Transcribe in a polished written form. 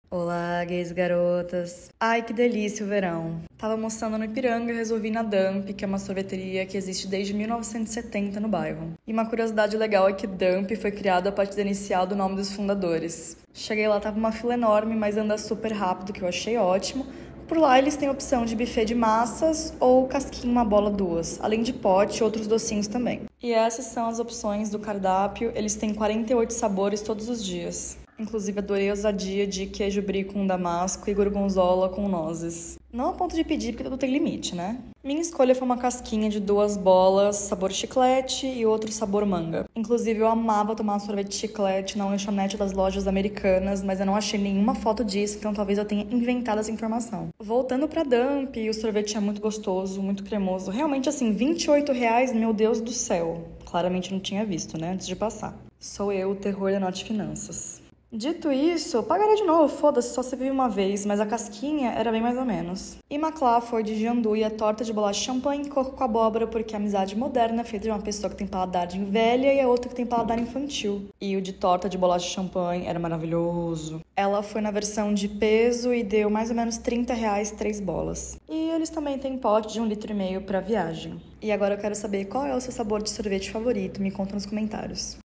Olá, gays e garotas. Ai, que delícia o verão. Tava almoçando no Ipiranga e resolvi ir na Dump, que é uma sorveteria que existe desde 1970 no bairro. E uma curiosidade legal é que Dump foi criado a partir da inicial do nome dos fundadores. Cheguei lá, tava uma fila enorme, mas anda super rápido, que eu achei ótimo. Por lá eles têm a opção de buffet de massas ou casquinha uma bola duas, além de pote e outros docinhos também. E essas são as opções do cardápio, eles têm 48 sabores todos os dias. Inclusive adorei a ousadia de queijo brie com damasco e gorgonzola com nozes. Não a ponto de pedir, porque tudo tem limite, né? Minha escolha foi uma casquinha de 2 bolas, sabor chiclete e outro sabor manga. Inclusive eu amava tomar sorvete de chiclete na lanchonete das lojas americanas, mas eu não achei nenhuma foto disso, então talvez eu tenha inventado essa informação. Voltando pra Dump, o sorvete é muito gostoso, muito cremoso. Realmente assim, R$ 28, meu Deus do céu. Claramente não tinha visto, né, antes de passar. Sou eu, o terror da Norte Finanças. Dito isso, eu pagaria de novo, foda-se, só se vive uma vez, mas a casquinha era bem mais ou menos. E McLaughlin de Gianduia, torta de bolacha champanhe e coco com abóbora, porque a amizade moderna é feita de uma pessoa que tem paladar de velha e a outra que tem paladar infantil. E o de torta de bolacha champanhe era maravilhoso. Ela foi na versão de peso e deu mais ou menos R$ 30, 3 bolas. E eles também têm pote de 1,5 litro pra viagem. E agora eu quero saber qual é o seu sabor de sorvete favorito, me conta nos comentários.